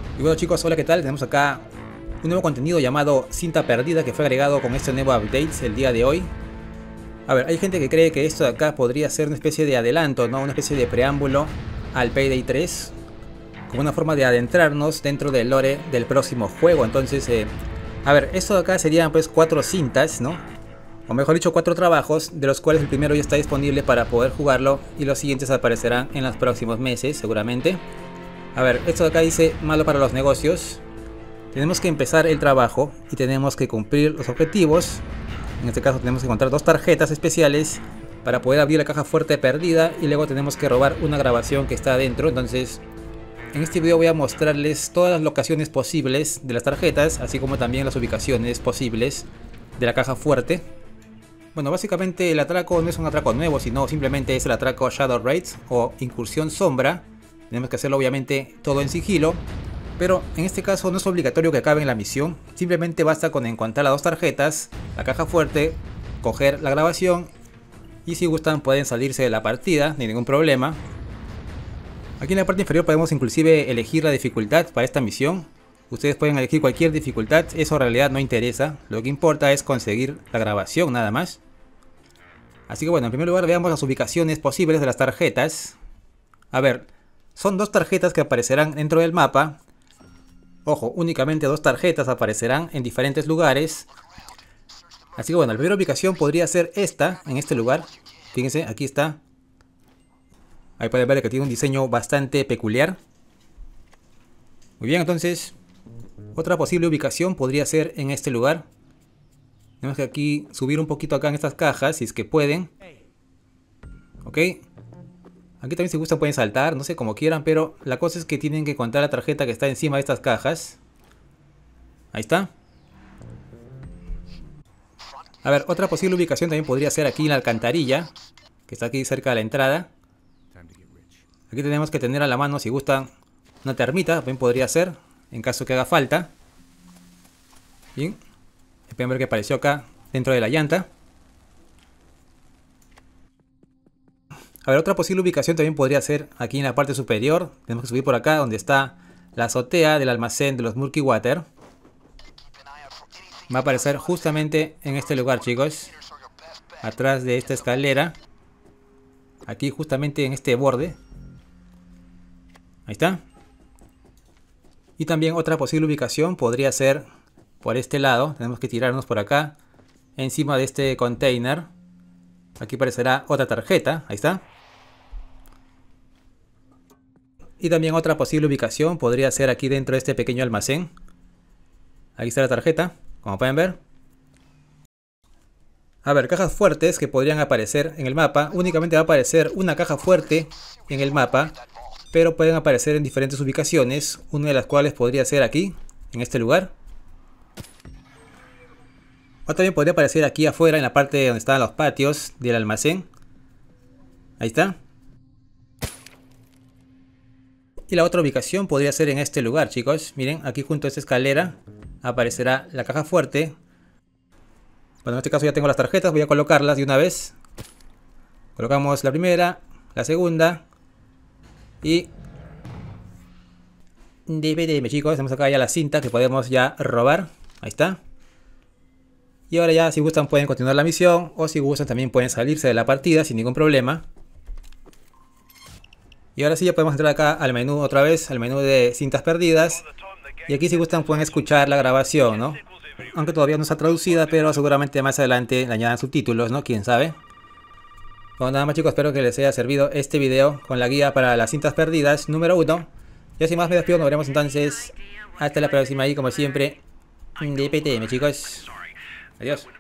Y bueno chicos, hola, ¿qué tal? Tenemos acá un nuevo contenido llamado Cinta Perdida que fue agregado con este nuevo update el día de hoy. A ver, hay gente que cree que esto de acá podría ser una especie de adelanto, ¿no? Una especie de preámbulo al Payday 3, como una forma de adentrarnos dentro del lore del próximo juego. Entonces, a ver, esto de acá serían pues 4 cintas, ¿no? O mejor dicho, 4 trabajos, de los cuales el primero ya está disponible para poder jugarlo y los siguientes aparecerán en los próximos meses, seguramente. A ver, esto de acá dice malo para los negocios. Tenemos que empezar el trabajo y tenemos que cumplir los objetivos. En este caso tenemos que encontrar 2 tarjetas especiales para poder abrir la caja fuerte perdida, y luego tenemos que robar una grabación que está adentro. Entonces, en este video voy a mostrarles todas las locaciones posibles de las tarjetas, así como también las ubicaciones posibles de la caja fuerte. Bueno, básicamente el atraco no es un atraco nuevo, sino simplemente es el atraco Shadow Raids o Incursión Sombra. Tenemos que hacerlo obviamente todo en sigilo, pero en este caso no es obligatorio que acaben la misión. Simplemente basta con encontrar las 2 tarjetas, la caja fuerte, coger la grabación y si gustan pueden salirse de la partida, ni ningún problema. Aquí en la parte inferior podemos inclusive elegir la dificultad para esta misión. Ustedes pueden elegir cualquier dificultad, eso en realidad no interesa. Lo que importa es conseguir la grabación nada más. Así que bueno, en primer lugar veamos las ubicaciones posibles de las tarjetas. A ver, son 2 tarjetas que aparecerán dentro del mapa. Ojo, únicamente 2 tarjetas aparecerán en diferentes lugares. Así que bueno, la primera ubicación podría ser esta, en este lugar. Fíjense, aquí está. Ahí pueden ver que tiene un diseño bastante peculiar. Muy bien, entonces otra posible ubicación podría ser en este lugar. Tenemos que aquí subir un poquito acá en estas cajas, si es que pueden. Ok. Aquí también si gustan pueden saltar, no sé, como quieran, pero la cosa es que tienen que encontrar la tarjeta que está encima de estas cajas. Ahí está. A ver, otra posible ubicación también podría ser aquí en la alcantarilla, que está aquí cerca de la entrada. Aquí tenemos que tener a la mano, si gustan, una termita, también podría ser, en caso que haga falta. Bien. Pueden ver que apareció acá dentro de la llanta. A ver, otra posible ubicación también podría ser aquí en la parte superior. Tenemos que subir por acá donde está la azotea del almacén de los Murky Water. Va a aparecer justamente en este lugar, chicos. Atrás de esta escalera. Aquí justamente en este borde. Ahí está. Y también otra posible ubicación podría ser por este lado. Tenemos que tirarnos por acá, encima de este container. Aquí aparecerá otra tarjeta, ahí está. Y también otra posible ubicación podría ser aquí dentro de este pequeño almacén. Aquí está la tarjeta, como pueden ver. A ver, cajas fuertes que podrían aparecer en el mapa. Únicamente va a aparecer una caja fuerte en el mapa, pero pueden aparecer en diferentes ubicaciones. Una de las cuales podría ser aquí, en este lugar. O también podría aparecer aquí afuera, en la parte donde están los patios del almacén. Ahí está. Y la otra ubicación podría ser en este lugar, chicos. Miren, aquí junto a esta escalera aparecerá la caja fuerte. Bueno, en este caso ya tengo las tarjetas, voy a colocarlas de una vez. Colocamos la primera, la segunda. Y chicos, tenemos acá ya la cinta que podemos ya robar. Ahí está. Y ahora ya si gustan pueden continuar la misión, o si gustan también pueden salirse de la partida sin ningún problema. Y ahora sí ya podemos entrar acá al menú otra vez, al menú de cintas perdidas. Y aquí si gustan pueden escuchar la grabación, ¿no? Aunque todavía no está traducida, pero seguramente más adelante le añadan subtítulos, ¿no? Quién sabe. Bueno, nada más chicos, espero que les haya servido este video con la guía para las cintas perdidas número 1. Y sin más me despido, nos veremos entonces hasta la próxima y como siempre, de PTM chicos. Adiós.